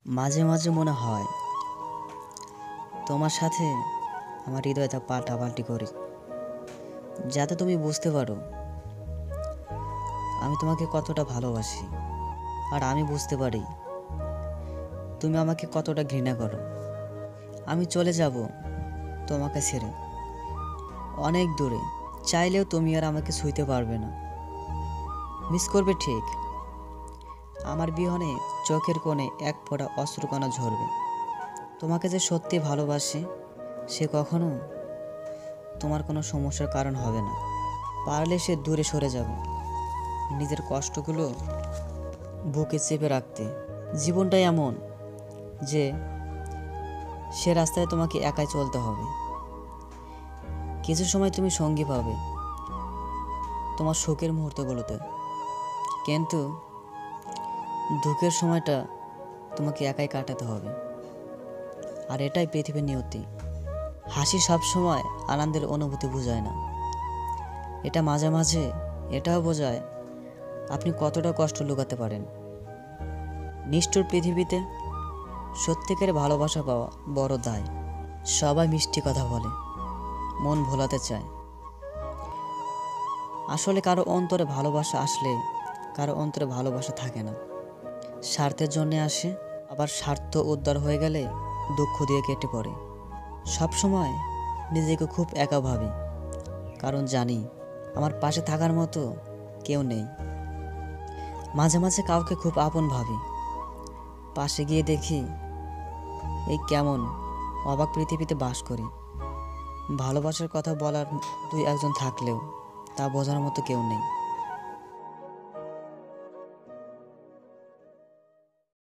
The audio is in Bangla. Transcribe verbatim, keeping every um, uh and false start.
মাঝে মাঝে মনে হয় তোমার সাথে আমার হৃদয়টা পাল্টাপাল্টি করি, যাতে তুমি বুঝতে পারো আমি তোমাকে কতটা ভালোবাসি, আর আমি বুঝতে পারি তুমি আমাকে কতটা ঘৃণা করো। আমি চলে যাব তোমাকে ছেড়ে অনেক দূরে, চাইলেও তুমি আর আমাকে ছুঁইতে পারবে না। মিস করবে ঠিক, আমার বিহনে চোখের কোণে এক ফোঁটা অশ্রুকণা ঝরবে। তোমাকে যে সত্যি ভালোবাসি সে কখনো তোমার কোনো সমস্যার কারণ হবে না। পারলে সে দূরে সরে যাব, নিজের কষ্টগুলো বুকে চেপে রাখতে। জীবনটাই এমন যে সে রাস্তায় তোমাকে একাই চলতে হবে। কিছু সময় তুমি সঙ্গী পাবে তোমার শোকের মুহূর্তগুলোতে, কিন্তু দুঃখের সময়টা তোমাকে একাই কাটাতে হবে। আর এটাই পৃথিবীর নিয়তি। হাসি সব সময় আনন্দের অনুভূতি বোঝায় না, এটা মাঝে মাঝে এটাও বোঝায় আপনি কতটা কষ্ট লুকাতে পারেন। নিষ্ঠুর পৃথিবীতে সত্যিকারের ভালোবাসা পাওয়া বড় দায়। সবাই মিষ্টি কথা বলে, মন ভোলাতে চায়, আসলে কারো অন্তরে ভালোবাসা আসলে কারো অন্তরে ভালোবাসা থাকে না। স্বার্থের জন্য আসে, আবার স্বার্থ উদ্ধার হয়ে গেলে দুঃখ দিয়ে কেটে পড়ে। সব সময় নিজেকে খুব একা ভাবি, কারণ জানি আমার পাশে থাকার মতো কেউ নেই। মাঝে মাঝে কাউকে খুব আপন ভাবি, পাশে গিয়ে দেখি এই কেমন অবাক পৃথিবীতে বাস করি। ভালোবাসার কথা বলার দুই একজন থাকলেও তা বোঝার মতো কেউ নেই।